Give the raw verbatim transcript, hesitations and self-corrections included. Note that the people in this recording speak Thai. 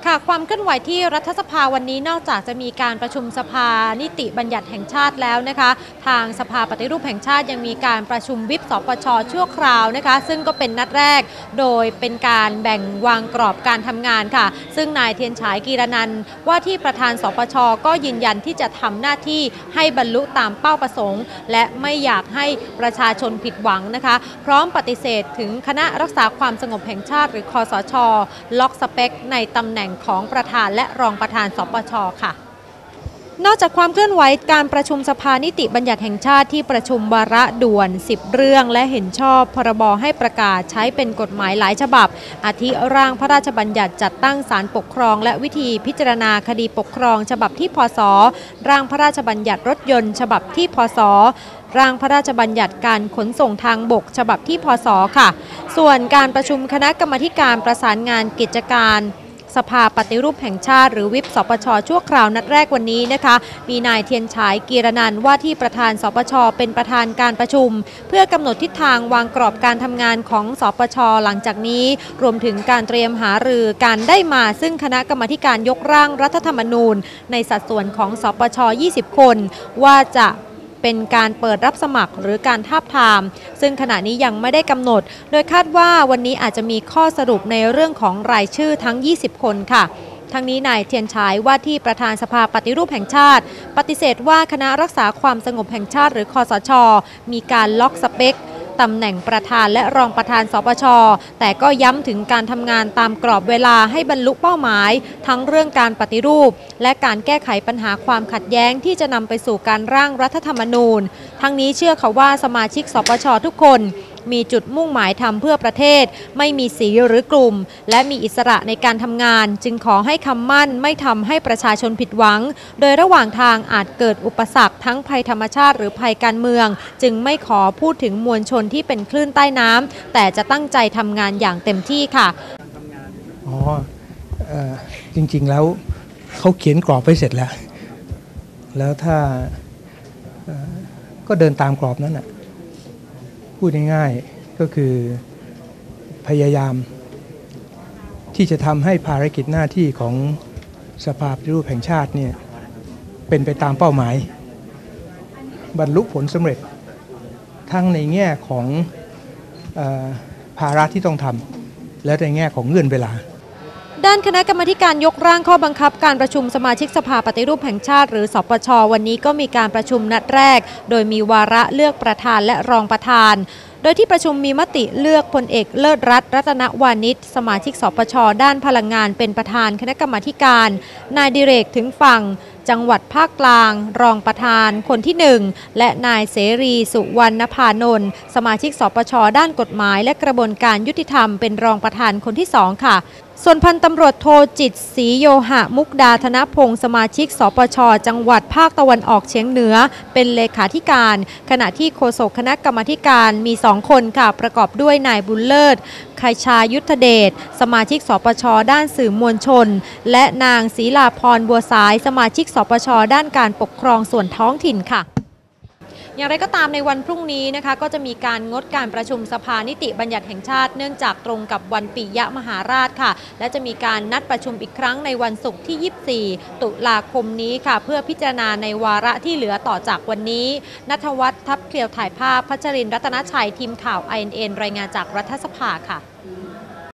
ค่ะความเคลื่อนไหวที่รัฐสภาวันนี้นอกจากจะมีการประชุมสภานิติบัญญัติแห่งชาติแล้วนะคะทางสภาปฏิรูปแห่งชาติยังมีการประชุมวิปสปช.ชั่วคราวนะคะซึ่งก็เป็นนัดแรกโดยเป็นการแบ่งวางกรอบการทำงานค่ะซึ่งนายเทียนฉายกีรนันท์ว่าที่ประธานสปช.ก็ยืนยันที่จะทำหน้าที่ให้บรรลุตามเป้าประสงค์และไม่อยากให้ประชาชนผิดหวังนะคะพร้อมปฏิเสธถึงคณะรักษาความสงบแห่งชาติหรือคสช.ล็อกสเปคในตำแหน่งของประธานและรองประธานสปช.ค่ะนอกจากความเคลื่อนไหวการประชุมสภานิติบัญญัติแห่งชาติที่ประชุมวาระด่วนสิบเรื่องและเห็นชอบพรบให้ประกาศใช้เป็นกฎหมายหลายฉบับอาทิร่างพระราชบัญญัติจัดตั้งศาลปกครองและวิธีพิจารณาคดีปกครองฉบับที่พศร่างพระราชบัญญัติรถยนต์ฉบับที่พศร่างพระราชบัญญัติการขนส่งทางบกฉบับที่พศค่ะส่วนการประชุมคณะกรรมาการประสานงานกิจการสภาปฏิรูปแห่งชาติหรือวิปสปช.ชั่วคราวนัดแรกวันนี้นะคะมีนายเทียนฉายกีรนันท์ว่าที่ประธานสปช.เป็นประธานการประชุมเพื่อกำหนดทิศทางวางกรอบการทำงานของสปช.หลังจากนี้รวมถึงการเตรียมหารือการได้มาซึ่งคณะกรรมาการยกร่างรัฐธรรมนูญในสัดส่วนของสปช.ยี่สิบคนว่าจะเป็นการเปิดรับสมัครหรือการทาบทามซึ่งขณะนี้ยังไม่ได้กำหนดโดยคาดว่าวันนี้อาจจะมีข้อสรุปในเรื่องของรายชื่อทั้งยี่สิบคนค่ะทั้งนี้นายเทียนฉายว่าที่ประธานสภาปฏิรูปแห่งชาติปฏิเสธว่าคณะรักษาความสงบแห่งชาติหรือคสช.มีการล็อกสเปคตำแหน่งประธานและรองประธานสปช.แต่ก็ย้ำถึงการทำงานตามกรอบเวลาให้บรรลุเป้าหมายทั้งเรื่องการปฏิรูปและการแก้ไขปัญหาความขัดแย้งที่จะนำไปสู่การร่างรัฐธรรมนูญทั้งนี้เชื่อเขาว่าสมาชิกสปช.ทุกคนมีจุดมุ่งหมายทำเพื่อประเทศไม่มีสีหรือกลุ่มและมีอิสระในการทำงานจึงขอให้คำมั่นไม่ทำให้ประชาชนผิดหวังโดยระหว่างทางอาจเกิดอุปสรรคทั้งภัยธรรมชาติหรือภัยการเมืองจึงไม่ขอพูดถึงมวลชนที่เป็นคลื่นใต้น้ำแต่จะตั้งใจทำงานอย่างเต็มที่ค่ะอ๋อเอ่อจริงๆแล้วเขาเขียนกรอบไว้เสร็จแล้วแล้วถ้าก็เดินตามกรอบนั้นน่ะพูดง่ายๆก็คือพยายามที่จะทำให้ภารกิจหน้าที่ของสภาปฏิรูปแห่งชาติเนี่ยเป็นไปตามเป้าหมายบรรลุผลสำเร็จทั้งในแง่ของเอ่อภาระที่ต้องทำและในแง่ของเงื่อนเวลาด้านคณะกรรมาการยกร่างข้อบังคับการประชุมสมาชิกสภาปฏิรูปแห่งชาติหรือสปช.วันนี้ก็มีการประชุมนัดแรกโดยมีวาระเลือกประธานและรองประธานโดยที่ประชุมมีมติเลือกพลเอกเลิศรัตน์รัตนวานิชสมาชิกสปช.ด้านพลังงานเป็นประธานคณะกรรมาการนายดิเรกถึงฝั่งจังหวัดภาคกลางรองประธานคนที่หนึ่งและนายเสรีสุวรรณพานนท์สมาชิกสปช.ด้านกฎหมายและกระบวนการยุติธรรมเป็นรองประธานคนที่สองค่ะส่วนพันตำรวจโทจิตรศรีโยหะมุกดาธนพงศ์สมาชิกสปช.จังหวัดภาคตะวันออกเฉียงเหนือเป็นเลขาธิการขณะที่โฆษกคณะกรรมาการมีสองคนค่ะประกอบด้วยนายบุญเลิศไคชายุทธเดชสมาชิกสปช.ด้านสื่อมวลชนและนางศรีลาพรบัวสายสมาชิกสปช.ด้านการปกครองส่วนท้องถิ่นค่ะอย่างไรก็ตามในวันพรุ่งนี้นะคะก็จะมีการงดการประชุมสภานิติบัญญัติแห่งชาติเนื่องจากตรงกับวันปิยมหาราชค่ะและจะมีการนัดประชุมอีกครั้งในวันศุกร์ที่ยี่สิบสี่ตุลาคมนี้ค่ะเพื่อพิจารณาในวาระที่เหลือต่อจากวันนี้ณัฐวัฒน์ทับเคลียวถ่ายภาพพัชรินทร์รัตนชัยทีมข่าว ไอ เอ็น เอ็น รายงานจากรัฐสภาค่ะ